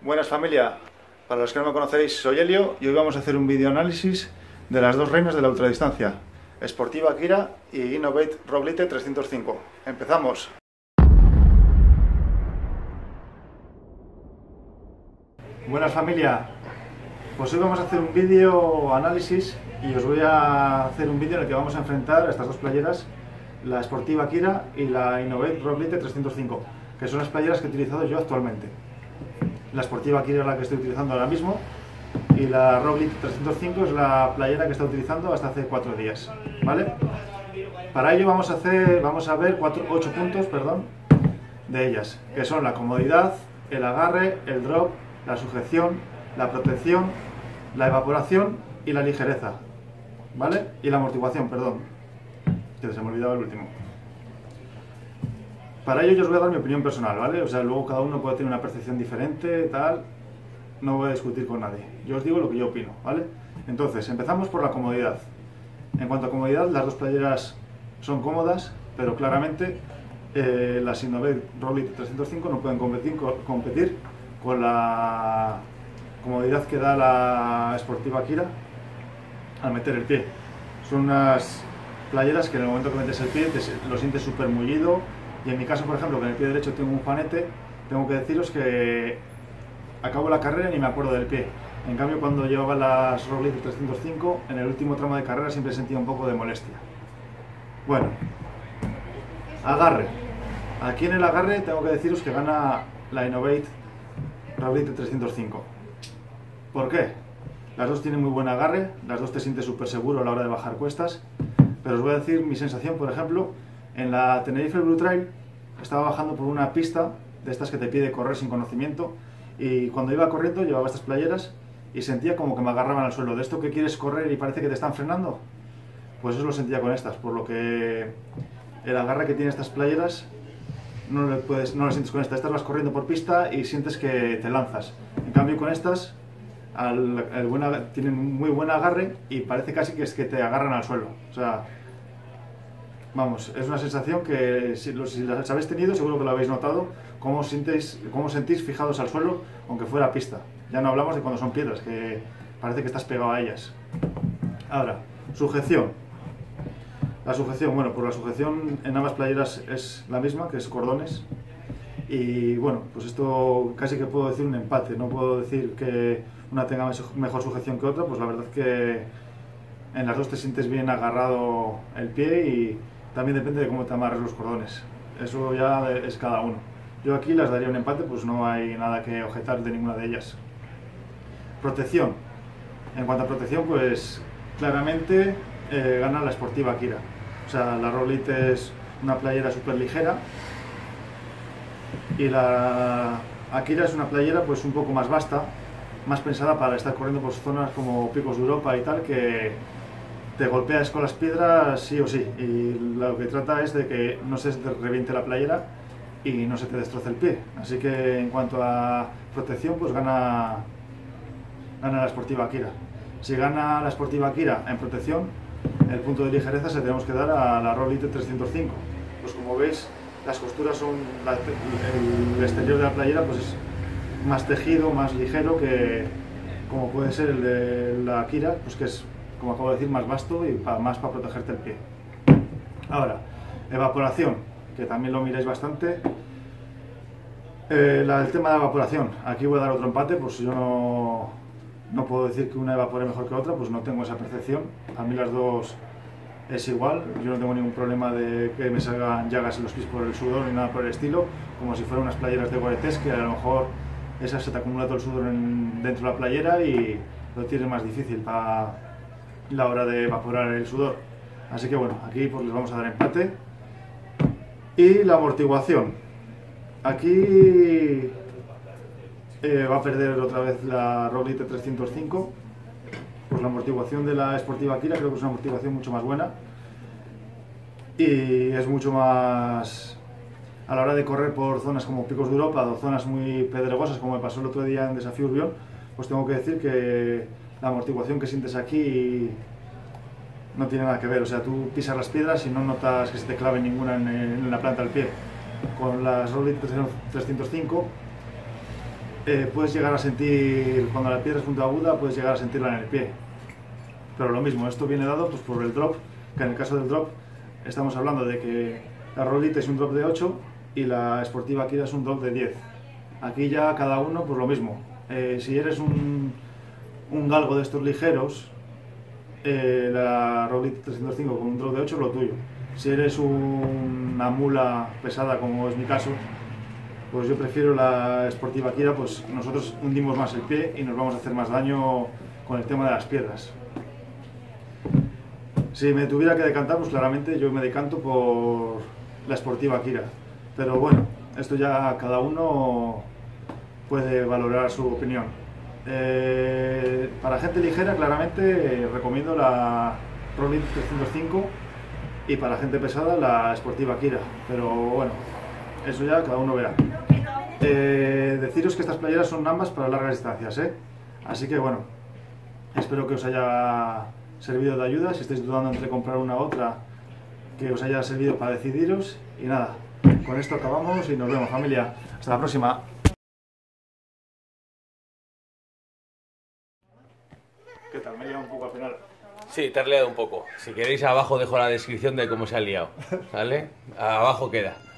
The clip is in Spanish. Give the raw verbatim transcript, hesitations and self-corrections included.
Buenas familia, para los que no me conocéis soy Elio y hoy vamos a hacer un vídeo análisis de las dos reinas de la ultradistancia, Sportiva Kira y Innovate Roglite trescientos cinco. ¡Empezamos! Buenas familia, pues hoy vamos a hacer un vídeo análisis y os voy a hacer un vídeo en el que vamos a enfrentar a estas dos playeras, la Sportiva Kira y la Innovate Roglite trescientos cinco, que son las playeras que he utilizado yo actualmente. La Sportiva Kira es la que estoy utilizando ahora mismo y la Roglite trescientos cinco es la playera que he estado utilizando hasta hace cuatro días, ¿vale? Para ello vamos a hacer, vamos a ver cuatro, ocho puntos, perdón, de ellas, que son la comodidad, el agarre, el drop, la sujeción, la protección, la evaporación y la ligereza, ¿vale? Y la amortiguación, perdón, que se me ha olvidado el último. Para ello yo os voy a dar mi opinión personal, ¿vale? O sea, luego cada uno puede tener una percepción diferente, tal. No voy a discutir con nadie. Yo os digo lo que yo opino, ¿vale? Entonces, empezamos por la comodidad. En cuanto a comodidad, las dos playeras son cómodas, pero claramente eh, las Innovate Roglite trescientos cinco no pueden competir, competir con la comodidad que da la Sportiva Kira al meter el pie. Son unas playeras que en el momento que metes el pie te, lo sientes súper mullido. Y en mi caso, por ejemplo, que en el pie derecho tengo un juanete, tengo que deciros que acabo la carrera y ni me acuerdo del pie. En cambio, cuando llevaba las Roglite trescientos cinco, en el último tramo de carrera siempre sentía un poco de molestia. Bueno, agarre. Aquí en el agarre tengo que deciros que gana la Innovate Roglite trescientos cinco. ¿Por qué? Las dos tienen muy buen agarre, las dos te sientes súper seguro a la hora de bajar cuestas, pero os voy a decir mi sensación, por ejemplo. En la Tenerife Blue Trail estaba bajando por una pista de estas que te pide correr sin conocimiento y cuando iba corriendo llevaba estas playeras y sentía como que me agarraban al suelo. De esto que quieres correr y parece que te están frenando, pues eso lo sentía con estas, por lo que el agarre que tiene estas playeras no lo, puedes, no lo sientes con estas. Estas vas corriendo por pista y sientes que te lanzas. En cambio con estas al, el buen, tienen muy buen agarre y parece casi que es que te agarran al suelo. O sea, vamos, es una sensación que si, si las habéis tenido seguro que lo habéis notado, cómo, sientes, cómo sentís fijados al suelo aunque fuera pista. Ya no hablamos de cuando son piedras, que parece que estás pegado a ellas. Ahora, sujeción. La sujeción, bueno, pues la sujeción en ambas playeras es la misma, que es cordones. Y bueno, pues esto casi que puedo decir un empate, no puedo decir que una tenga mejor sujeción que otra, pues la verdad que en las dos te sientes bien agarrado el pie y también depende de cómo te amarres los cordones. Eso ya es cada uno. Yo aquí las daría un empate, pues no hay nada que objetar de ninguna de ellas. Protección. En cuanto a protección, pues claramente eh, gana la Sportiva Kira. O sea, la Roglite es una playera súper ligera y la Akira es una playera pues un poco más vasta, más pensada para estar corriendo por zonas como Picos de Europa y tal, que te golpeas con las piedras sí o sí, y lo que trata es de que no se te reviente la playera y no se te destroce el pie. Así que en cuanto a protección, pues gana, gana la Sportiva Kira. Si gana la Sportiva Kira en protección, el punto de ligereza se tenemos que dar a la Roglite trescientos cinco. Pues como veis, las costuras son, la, el exterior de la playera pues es más tejido, más ligero que como puede ser el de la Kira, pues que es, como acabo de decir, más vasto y pa, más para protegerte el pie. Ahora, evaporación, que también lo miráis bastante. Eh, la, el tema de evaporación, aquí voy a dar otro empate, pues yo no, no puedo decir que una evapore mejor que otra, pues no tengo esa percepción. A mí las dos es igual, yo no tengo ningún problema de que me salgan llagas en los pies por el sudor ni nada por el estilo, como si fueran unas playeras de Gore-Tex, que a lo mejor esas se te acumula todo el sudor en, dentro de la playera y lo tienes más difícil para la hora de evaporar el sudor. Así que bueno, aquí pues les vamos a dar empate. Y la amortiguación, aquí eh, va a perder otra vez la Roglite trescientos cinco. Pues la amortiguación de la Sportiva Kira creo que es una amortiguación mucho más buena y es mucho más a la hora de correr por zonas como Picos de Europa o zonas muy pedregosas, como me pasó el otro día en Desafío Urbión. Pues tengo que decir que la amortiguación que sientes aquí no tiene nada que ver. O sea, tú pisas las piedras y no notas que se te clave ninguna en, en la planta del pie. Con las Roglite trescientos cinco eh, puedes llegar a sentir, cuando la piedra es puntiaguda, puedes llegar a sentirla en el pie. Pero lo mismo, esto viene dado pues, por el drop, que en el caso del drop estamos hablando de que la Rollite es un drop de ocho y la Sportiva Kira es un drop de diez. Aquí ya cada uno pues lo mismo. Eh, si eres un, un galgo de estos ligeros, eh, la Rollite trescientos cinco con un drop de ocho es lo tuyo. Si eres un, una mula pesada como es mi caso, pues yo prefiero la Sportiva Kira, pues nosotros hundimos más el pie y nos vamos a hacer más daño con el tema de las piedras. Si me tuviera que decantar, pues claramente yo me decanto por la Sportiva Kira. Pero bueno, esto ya cada uno puede valorar su opinión. Eh, para gente ligera, claramente eh, recomiendo la Rollite trescientos cinco y para gente pesada la Sportiva Kira. Pero bueno, eso ya cada uno verá. Eh, deciros que estas playeras son ambas para largas distancias, ¿eh? Así que bueno, espero que os haya servido de ayuda. Si estáis dudando entre comprar una u otra, que os haya servido para decidiros. Y nada, con esto acabamos y nos vemos, familia. Hasta la próxima. ¿Qué tal? Me he liado un poco al final. Sí, te has liado un poco. Si queréis, abajo dejo la descripción de cómo se ha liado, ¿vale? Abajo queda.